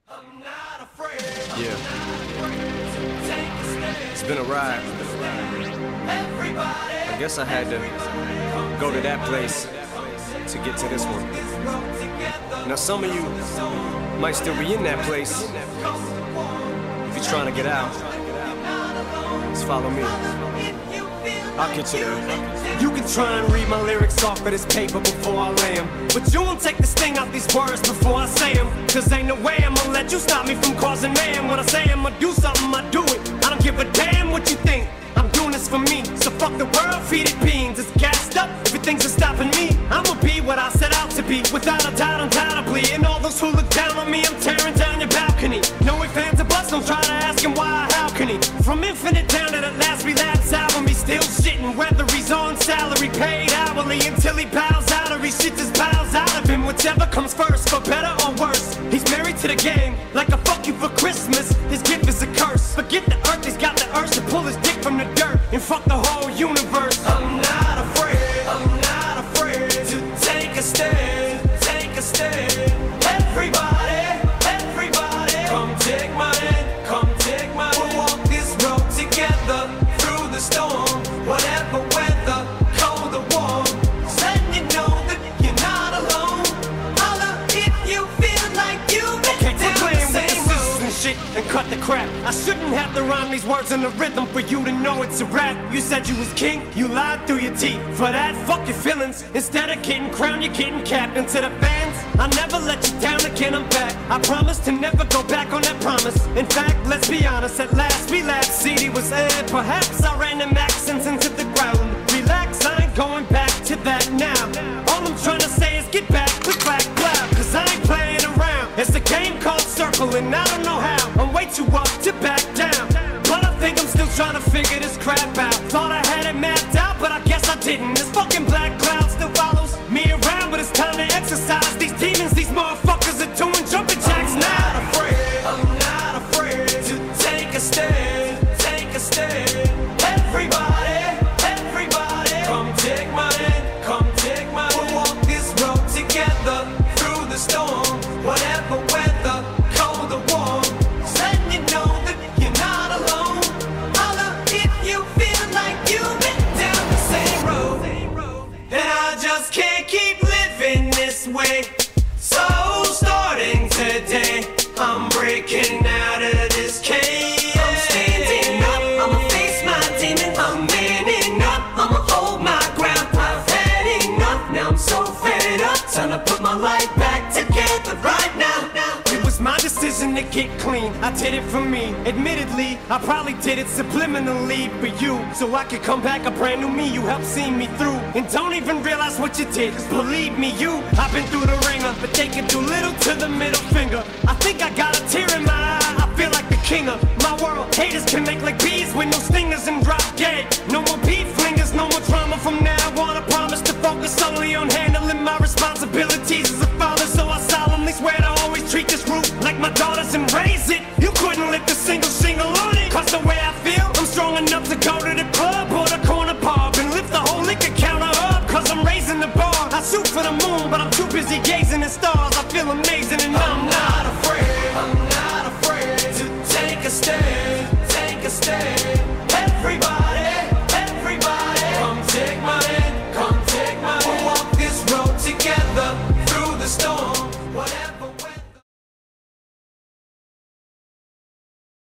Yeah. It's been a ride. I guess I had to go to that place to get to this one. Now some of you might still be in that place. If you're trying to get out, just follow me. I'll get you there. You can try and read my lyrics off of this paper before I lay 'em, but you won't take the sting out these words before I say 'em. Cause ain't no way I'ma let you stop me from causing mayhem. When I say I'ma do something, I do it. I don't give a damn what you think. I'm doing this for me, so fuck the world, feed it beans. It's gassed up, everything's stopping me. I'ma be what I set out to be, without a doubt, undoubtedly. And all those who look down on me, I'm tearing down your balcony. No ifs, ands, or buts, don't try to ask him why or how can he. From Infinite down to the last relapse album, he's still shitting, whether he's on salary, paid hourly, until he bows out or he shits his bowels out of him. Whichever comes first, for better or worse. He's married to the game, like a fuck you for Christmas. His gift is a curse. Forget the earth, he's got the urge to pull his dick from the dirt and fuck the whole universe. I'm not afraid to take a stand, take a stand. Everybody, come take my hand, come take my hand. We'll walk this road together through the storm, whatever weather, cold or warm. Just letting you know that you're not alone. Holla if you feel like you've been down the same road and shit and cut the crap. I shouldn't have to rhyme these words in the rhythm for you to know it's a rap. You said you was king, you lied through your teeth. For that, fuck your feelings. Instead of getting crowned, you're getting capped. And to the fans, I never let you down again, I'm back. I promise to never go back on that promise. In fact, let's be honest, at last we laughed. CD was aired, perhaps I ran them accents into the ground. Relax, I ain't going back to that now. All I'm trying to say is get back, click, clack, clap. Cause I ain't playing around. It's a game called Circle and I don't know how. I'm way too up to back down, but I think I'm still trying to figure this crap out. Thought I had it mapped out, but I guess I didn't. This fucking black cloud still follows me around, but it's time to exercise these demons. These motherfuckers are doing jumping jacks now. I'm not afraid to take a stand, take a stand. Everybody, come take my hand, come take my hand. We'll walk this road together through the storm, whatever weather, cold or warm. Just letting you know that you're not alone. Holla if you feel like you've been down the same road. And I just can't keep living this way. So starting today, I'm breaking out of this cage. I'm standing up, I'ma face my demon. I'm manning up, I'ma hold my ground. I've had enough, now I'm so fed up. Time to put my life back together right now. It was my decision to get clean, I did it for me. Admittedly, I probably did it subliminally for you, so I could come back a brand new me. You helped see me through, and don't even realize what you did. Cause believe me, I've been through the ringer, but they can do little to the middle finger. I think I got a tear in my eye, I feel like the king of my world. Haters can make like bees with no stingers and drop dead. No more beef flingers, no more drama from now on. I promise to focus solely on handling my responsibilities as a father. So I solemnly swear to always treat this roof like my daughters and raise it. You couldn't lift a single shingle on it. Cause the way I feel, I'm strong enough to go to the club or the corner pub and lift the whole liquor counter up. Cause I'm raising the bar. I shoot for the moon, but I'm too busy gazing at stars. I feel amazing and I'm not afraid. I'm not afraid to take a stand, take a stand.